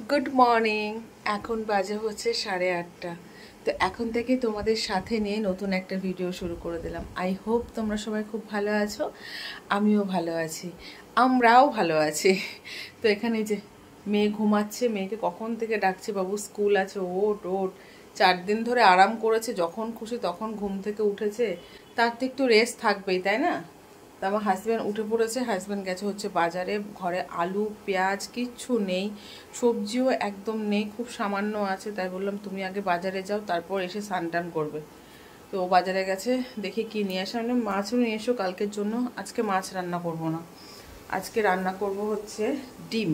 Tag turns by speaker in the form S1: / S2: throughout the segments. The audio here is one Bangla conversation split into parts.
S1: Good morning. এখন বাজে হচ্ছে 8:30। তো এখন থেকে তোমাদের সাথে নিয়ে নতুন একটা ভিডিও শুরু করে দিলাম। আই হোপ তোমরা সবাই খুব ভালো আছো, আমিও ভালো আছি, আমরাও ভালো আছি। তো এখানে যে মেয়ে ঘুমাচ্ছে, মেয়েকে কখন থেকে ডাকছি, বাবু স্কুল আছে, ওট ওট। 4 দিন ধরে আরাম করেছে, যখন খুশি তখন ঘুম থেকে উঠেছে, তার তো একটু রেস্ট থাকবেই, তাই না? তো আমার হাজব্যান্ড উঠে পড়েছে, হাজব্যান্ড গেছে হচ্ছে বাজারে। ঘরে আলু পেঁয়াজ কিচ্ছু নেই, সবজিও একদম নেই, খুব সামান্য আছে। তাই বললাম তুমি আগে বাজারে যাও, তারপর এসে স্নান টান করবে। তো ও বাজারে গেছে, দেখি কি নিয়ে আসে। আমি মাছও নিয়ে এসো কালকের জন্য। আজকে মাছ রান্না করব না, আজকে রান্না করব হচ্ছে ডিম।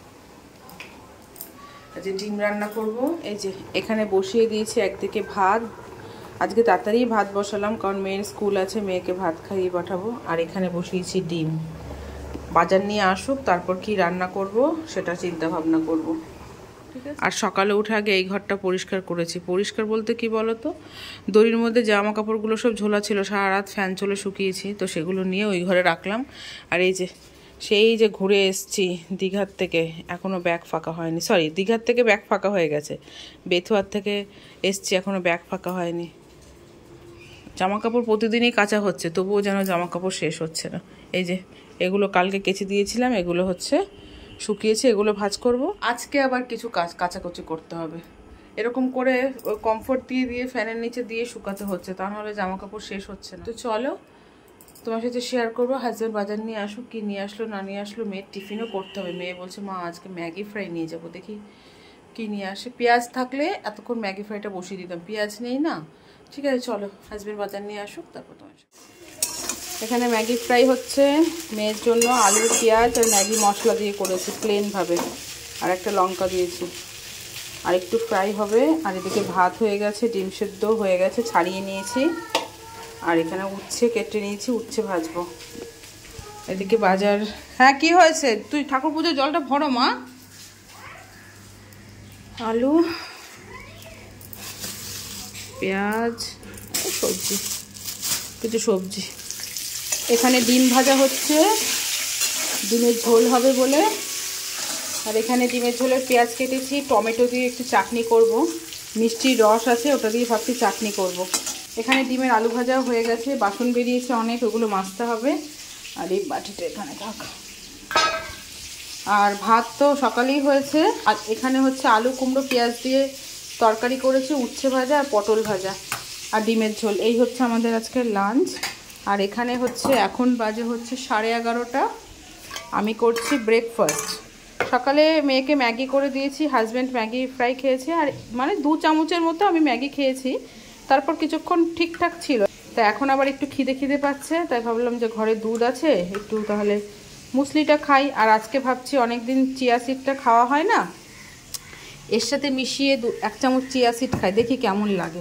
S1: আজকে ডিম রান্না করব। এই যে এখানে বসিয়ে দিয়েছি একদিকে ভাত। আজকে তাড়াতাড়ি ভাত বসালাম, কারণ মেয়ের স্কুল আছে, মেয়েকে ভাত খাইয়ে পাঠাবো। আর এখানে বসিয়েছি ডিম। বাজার নিয়ে আসুক, তারপর কি রান্না করব সেটা চিন্তা ভাবনা করব। ঠিক আছে। আর সকালে উঠে আগে এই ঘরটা পরিষ্কার করেছি। পরিষ্কার বলতে কি বলো তো, দড়ির মধ্যে জামা কাপড়গুলো সব ঝোলা ছিল, সারা রাত ফ্যান চলে শুকিয়েছি, তো সেগুলো নিয়ে ওই ঘরে রাখলাম। আর এই যে সেই যে ঘুরে এসছি দীঘার থেকে, এখনও ব্যাগ ফাঁকা হয়নি। সরি, দীঘার থেকে ব্যাগ ফাঁকা হয়ে গেছে, বেথুয়ার থেকে এসছি, এখনও ব্যাগ ফাঁকা হয়নি। জামা কাপড় প্রতিদিনই কাচা হচ্ছে, তবুও যেন জামা কাপড় শেষ হচ্ছে না। এই যে এগুলো কালকে কেচে দিয়েছিলাম, এগুলো হচ্ছে শুকিয়েছে, এগুলো ভাঁজ করব। আজকে আবার কিছু কাচাকুচি করতে হবে। এরকম করে কমফোর্ট দিয়ে দিয়ে ফ্যানের নিচে দিয়ে শুকাতে হচ্ছে, তা নাহলে জামা কাপড় শেষ হচ্ছে না। তো চলো তোমার সাথে শেয়ার করবো। হাজব্যান্ড বাজার নিয়ে আসুক, কি নিয়ে আসলো না নিয়ে আসলো। মেয়ের টিফিনও করতে হবে। মেয়ে বলছে মা আজকে ম্যাগি ফ্রাই নিয়ে যাবো, দেখি কি নিয়ে আসে। পেঁয়াজ থাকলে এতক্ষণ ম্যাগি ফ্রাইটা বসিয়ে দিতাম, পেঁয়াজ নেই না। ঠিক আছে চলো, হাজব্যান্ড বাজার নিয়ে আসুক, তারপর তোমার। এখানে ম্যাগি ফ্রাই হচ্ছে মেয়ের জন্য। আলু পেঁয়াজ আর ম্যাগি মশলা দিয়ে করেছি প্লেনভাবে, আর একটা লঙ্কা দিয়েছি, আর একটু ফ্রাই হবে। আর এদিকে ভাত হয়ে গেছে, ডিম সেদ্ধ হয়ে গেছে, ছাড়িয়ে নিয়েছি। আর এখানে উচ্ছে কেটে নিয়েছি, উচ্ছে ভাজবো। এদিকে বাজার। হ্যাঁ কি হয়েছে? তুই ঠাকুর পুজোর জলটা ভরো মা। আলু পেঁয়াজ সবজি, কিছু সবজি। এখানে ডিম ভাজা হচ্ছে, ডিমের ঝোল হবে বলে। আর এখানে ডিমের ঝোলের পেঁয়াজ কেটেছি, টমেটো দিয়ে একটু চাটনি করব। মিষ্টির রস আছে, ওটা দিয়ে ভাবছি চাটনি করব। এখানে ডিমের আলু ভাজা হয়ে গেছে, বাসন বেরিয়েছে অনেক, ওগুলো মাজতে হবে। আর এই বাটিটা এখানে থাক। আর ভাত তো সকালেই হয়েছে। আর এখানে হচ্ছে আলু কুমড়ো পেঁয়াজ দিয়ে তরকারি করেছি, উচ্ছে ভাজা আর পটল ভাজা আর ডিমের ঝোল। এই হচ্ছে আমাদের আজকের লাঞ্চ। আর এখানে হচ্ছে এখন বাজে হচ্ছে 11:30। আমি করছি ব্রেকফাস্ট। সকালে মেয়েকে ম্যাগি করে দিয়েছি, হাজব্যান্ড ম্যাগি ফ্রাই খেয়েছে, আর মানে 2 চামচের মতো আমি ম্যাগি খেয়েছি। তারপর কিছুক্ষণ ঠিকঠাক ছিল। তা এখন আবার একটু খিদে পাচ্ছে, তাই ভাবলাম যে ঘরে দুধ আছে, একটু তাহলে মুসলিটা খাই। আর আজকে ভাবছি অনেক দিন চিয়া সিডটা খাওয়া হয় না, এর সাথে মিশিয়ে 1 চামচ চিয়া সিড খাই, দেখি কেমন লাগে।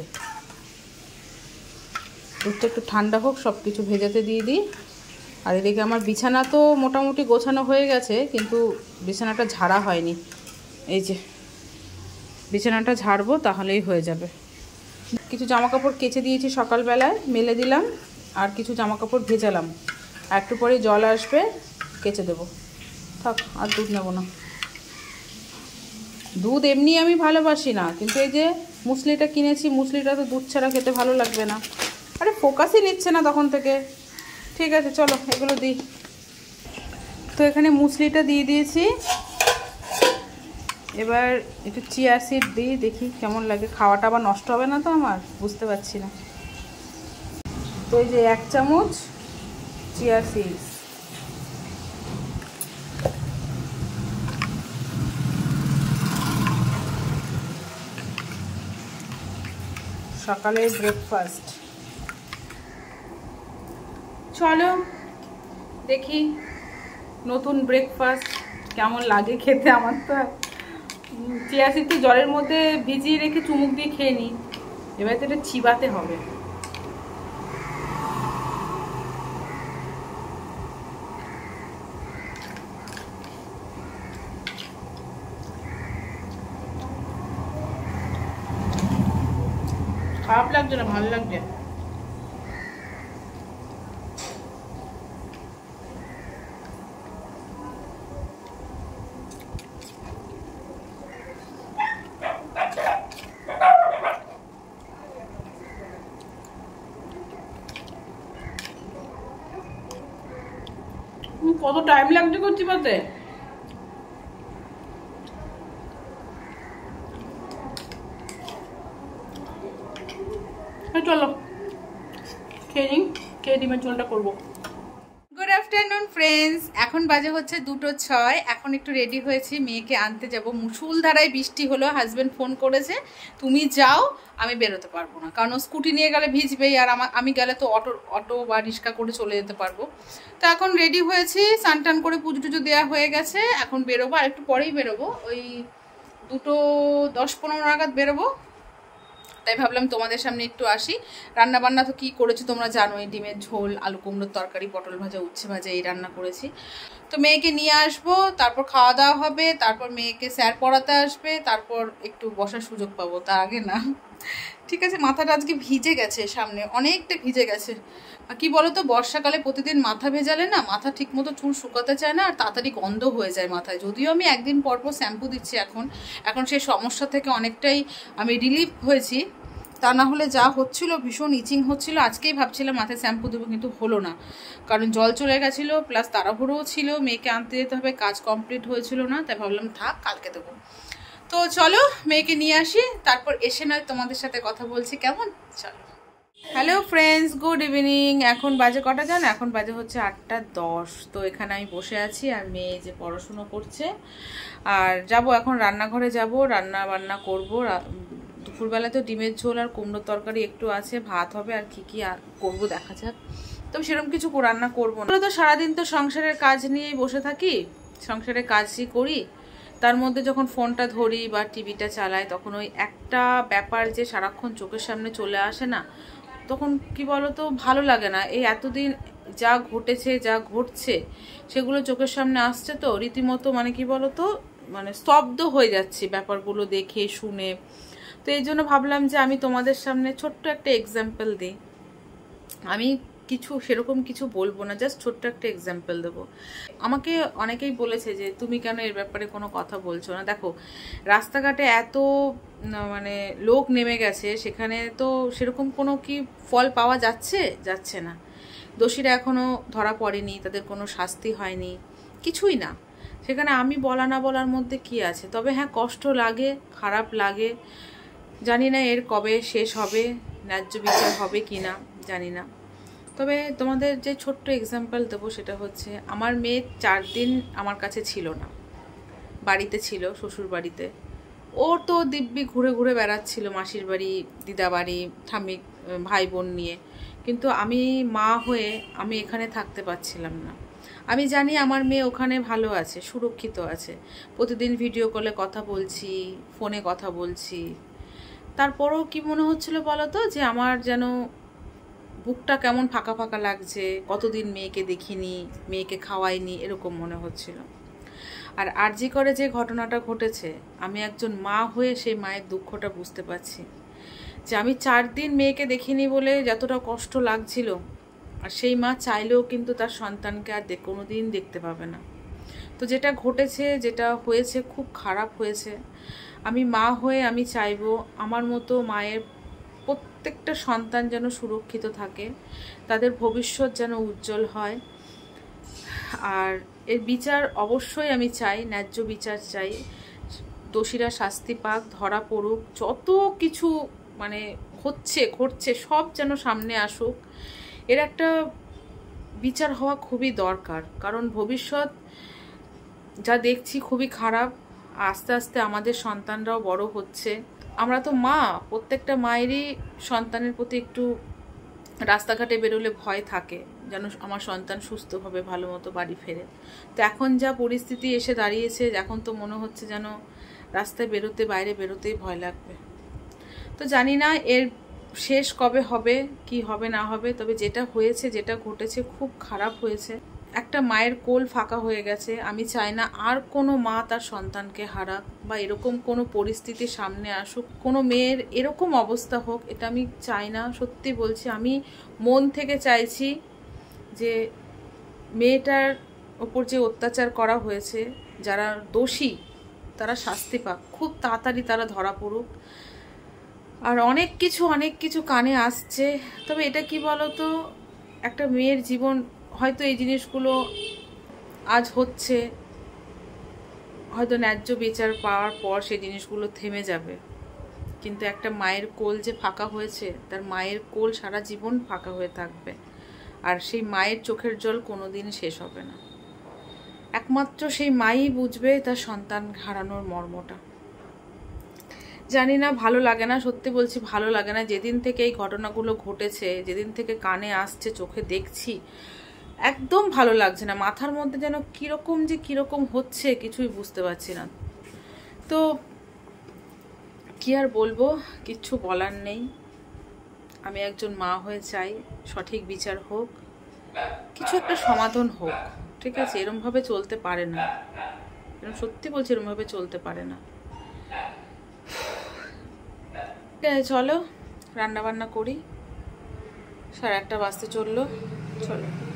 S1: দুধটা একটু ঠান্ডা হোক, সব কিছু ভেজাতে দিয়ে দিই। আর এদিকে আমার বিছানা তো মোটামুটি গোছানো হয়ে গেছে, কিন্তু বিছানাটা ঝাড়া হয়নি। এই যে বিছানাটা ঝাড়বো, তাহলেই হয়ে যাবে। কিছু জামাকাপড় কেচে দিয়েছি সকালবেলায়, মেলে দিলাম। আর কিছু জামাকাপড় ভেজালাম, আর একটু পরে জল আসবে, কেচে দেবো। থাক, আর দুধ নেবো না। দুধ এমনি আমি ভালোবাসি না, কিন্তু এই যে মুসলিটা কিনেছি, মুসলিটা তো দুধ ছাড়া খেতে ভালো লাগবে না। আরে ফোকাসই নিচ্ছে না তখন থেকে। ঠিক আছে চলো এগুলো দিই। তো এখানে মুসলিটা দিয়ে দিয়েছি, এবার একটু চিয়া সিড দিই, দেখি কেমন লাগে। খাওয়াটা আবার নষ্ট হবে না তো আমার, বুঝতে পারছি না। তো এই যে 1 চামচ চিয়া সিডস। সকালের ব্রেকফাস্ট। চলো দেখি নতুন ব্রেকফাস্ট কেমন লাগে খেতে। আমার তো চিয়া সিড তো জলের মধ্যে ভিজিয়ে রেখে চুমুক দিয়ে খেয়ে নিই, এবার তো এটা চিবাতে হবে। খারাপ লাগছে না, ভালো লাগছে। কত টাইম লাগছে করছি পাতে। চলো খেয়ে নিই, খেয়ে ডিমের ঝোলটা করবো। গুড আফটারনুন ফ্রেন্ডস, এখন বাজে হচ্ছে 2:06। এখন একটু রেডি হয়েছি, মেয়েকে আনতে যাব। মুষলধারায় বৃষ্টি হলো, হাজব্যান্ড ফোন করেছে তুমি যাও, আমি বেরোতে পারবো না, কারণ স্কুটি নিয়ে গেলে ভিজবেই, আর আমি গেলে তো অটো বা রিক্সা করে চলে যেতে পারবো। তো এখন রেডি হয়েছি, স্নান টান করে পুজো টুজো দেওয়া হয়ে গেছে, এখন বেরোবো, আর একটু পরেই বেরোবো, ওই 2:10-15 নাগাদ বেরোবো। তাই ভাবলাম তোমাদের সামনে একটু আসি। রান্না বান্না তো কী করেছি তোমরা জানোই, ডিমের ঝোল, আলু কুমড়োর তরকারি, পটল ভাজা, উচ্ছে ভাজা, এই রান্না করেছি। তো মেয়েকে নিয়ে আসবো, তারপর খাওয়া দাওয়া হবে, তারপর মেয়েকে স্যার পড়াতে আসবে, তারপর একটু বসার সুযোগ পাবো, তার আগে না। ঠিক আছে, মাথাটা আজকে ভিজে গেছে, সামনে অনেকটা ভিজে গেছে। কি বলো তো, বর্ষাকালে প্রতিদিন মাথা ভেজালে না, মাথা ঠিক মতো চুল শুকাতে চায় না, আর তাড়াতাড়ি গন্ধ হয়ে যায় মাথায়। যদিও আমি একদিন পর পর শ্যাম্পু দিচ্ছি, এখন সেই সমস্যা থেকে অনেকটাই আমি রিলিফ হয়েছি। তা না হলে যা হচ্ছিল, ভীষণ ইচিং হচ্ছিল। আজকেই ভাবছিলাম মাথায় শ্যাম্পু দেবো, কিন্তু হলো না, কারণ জল চলে গেছিলো, প্লাস তাড়াহুড়োও ছিল, মেয়েকে আনতে যেতে হবে, কাজ কমপ্লিট হয়েছিল না, তাই ভাবলাম থাক, কালকে দেবো। তো চলো মেয়েকে নিয়ে আসি, তারপর এসে নয় তোমাদের সাথে কথা বলছি, কেমন? চলো। Hello friends, good evening. এখন বাজে কটা জানো? এখন বাজে হচ্ছে 8:10। তো এখানে আমি বসে আছি, আর মেয়ে যে পড়াশুনো করছে, আর যাব এখন রান্নাঘরে, যাব রান্না বান্না করবো। দুপুরবেলাতেও ডিমের ঝোল আর কুমড়োর তরকারি একটু আছে, ভাত হবে, আর কি কি করবো দেখা যাক। তবে সেরকম কিছু রান্না করবো না। তো সারাদিন তো সংসারের কাজ নিয়েই বসে থাকি, সংসারের কাজই করি, তার মধ্যে যখন ফোনটা ধরি বা টিভিটা চালাই, তখন ওই একটা ব্যাপার যে সারাক্ষণ চোখের সামনে চলে আসে না, তখন কি বলতো ভালো লাগে না। এই এতদিন যা ঘটেছে, যা ঘটছে, সেগুলো চোখের সামনে আসছে, তো রীতিমতো মানে কি বলতো, মানে স্তব্ধ হয়ে যাচ্ছে ব্যাপারগুলো দেখে শুনে। তো এই জন্য ভাবলাম যে আমি তোমাদের সামনে ছোট্ট একটা এক্সাম্পল দিই। আমি সেরকম কিছু বলবো না, জাস্ট ছোট্ট একটা এক্সাম্পল দেবো। আমাকে অনেকেই বলেছে যে তুমি কেন এর ব্যাপারে কোনো কথা বলছো না। দেখো, রাস্তাঘাটে এত মানে লোক নেমে গেছে, সেখানে তো সেরকম কোনো কি ফল পাওয়া যাচ্ছে না। দোষীরা এখনো ধরা পড়েনি, তাদের কোনো শাস্তি হয়নি, কিছুই না। সেখানে আমি বলা না বলার মধ্যে কি আছে? তবে হ্যাঁ, কষ্ট লাগে, খারাপ লাগে। জানি না এর কবে শেষ হবে, ন্যায্য বিচার হবে কি না জানি না। তবে তোমাদের যে ছোট্ট এক্সাম্পল দেবো, সেটা হচ্ছে আমার মেয়ে 4 দিন আমার কাছে ছিল না, বাড়িতে ছিল, শ্বশুর বাড়িতে। ও তো দিব্যি ঘুরে ঘুরে বেড়াচ্ছিল, মাসির বাড়ি, দিদা বাড়ি, ঠাম্মি, ভাই বোন নিয়ে। কিন্তু আমি মা হয়ে আমি এখানে থাকতে পারছিলাম না। আমি জানি আমার মেয়ে ওখানে ভালো আছে, সুরক্ষিত আছে, প্রতিদিন ভিডিও কলে কথা বলছি, ফোনে কথা বলছি। তারপরেও কি মনে হচ্ছিল বলো তো, যে আমার যেন বুকটা কেমন ফাঁকা ফাঁকা লাগছে, কতদিন মেয়েকে দেখিনি, মেয়েকে খাওয়াইনি, এরকম মনে হচ্ছিল। আর আরজি করে যে ঘটনাটা ঘটেছে, আমি একজন মা হয়ে সেই মায়ের দুঃখটা বুঝতে পারছি, যে আমি 4 দিন মেয়েকে দেখিনি বলে যতটা কষ্ট লাগছিল, আর সেই মা চাইলেও কিন্তু তার সন্তানকে আর কোনোদিন দেখতে পাবে না। তো যেটা ঘটেছে, যেটা হয়েছে, খুব খারাপ হয়েছে। আমি মা হয়ে আমি চাইবো আমার মতো মায়ের প্রত্যেকটা সন্তান যেন সুরক্ষিত থাকে, তাদের ভবিষ্যৎ যেন উজ্জ্বল হয়। আর এর বিচার অবশ্যই আমি চাই, ন্যায্য বিচার চাই। দোষীরা শাস্তি পাক, ধরা পড়ুক, যত কিছু মানে ঘটছে সব যেন সামনে আসুক। এর একটা বিচার হওয়া খুবই দরকার, কারণ ভবিষ্যৎ যা দেখছি খুবই খারাপ। আস্তে আস্তে আমাদের সন্তানরাও বড় হচ্ছে। আমরা তো মা, প্রত্যেকটা মায়েরই সন্তানের প্রতি একটু রাস্তাঘাটে বেরোলে ভয় থাকে, যেন আমার সন্তান সুস্থভাবে ভালো মতো বাড়ি ফেরে। তো এখন যা পরিস্থিতি এসে দাঁড়িয়েছে, এখন তো মনে হচ্ছে যেন রাস্তায় বেরোতে, বাইরে বেরোতেই ভয় লাগবে। তো জানি না এর শেষ কবে হবে, কি হবে না হবে। তবে যেটা হয়েছে, যেটা ঘটেছে, খুব খারাপ হয়েছে। একটা মায়ের কোল ফাঁকা হয়ে গেছে। আমি চাই না আর কোনো মা তার সন্তানকে হারাক, বা এরকম কোনো পরিস্থিতি সামনে আসুক, কোনো মেয়ের এরকম অবস্থা হোক, এটা আমি চাই না। সত্যি বলছি, আমি মন থেকে চাইছি যে মেয়েটার ওপর যে অত্যাচার করা হয়েছে, যারা দোষী তারা শাস্তি পাক, খুব তাড়াতাড়ি তারা ধরা পড়ুক। আর অনেক কিছু কানে আসছে। তবে এটা কি বলতো, একটা মেয়ের জীবন, হয়তো এই জিনিসগুলো আজ হচ্ছে, হয়তো ন্যায্য বিচার পাওয়ার পর সেই জিনিসগুলো থেমে যাবে, কিন্তু একটা মায়ের কোল যে ফাঁকা হয়েছে, তার মায়ের কোল সারা জীবন ফাঁকা হয়ে থাকবে, আর সেই মায়ের চোখের জল কোনোদিন শেষ হবে না। একমাত্র সেই মাই বুঝবে তার সন্তান হারানোর মর্মটা। জানি না, ভালো লাগে না, সত্যি বলছি ভালো লাগে না। যেদিন থেকে এই ঘটনাগুলো ঘটেছে, যেদিন থেকে কানে আসছে, চোখে দেখছি, একদম ভালো লাগছে না। মাথার মধ্যে যেন কিরকম হচ্ছে কিছুই বুঝতে পারছি না। তো কি আর বলবো, কিচ্ছু বলার নেই। আমি একজন মা হয়ে চাই সঠিক বিচার হোক, কিছু একটা সমাধান হোক, ঠিক আছে? এরমভাবে চলতে পারে না, সত্যি বলছি এরমভাবে চলতে পারে না। চলো রান্না বান্না করি, 1:30 বাজতে চললো, চলো।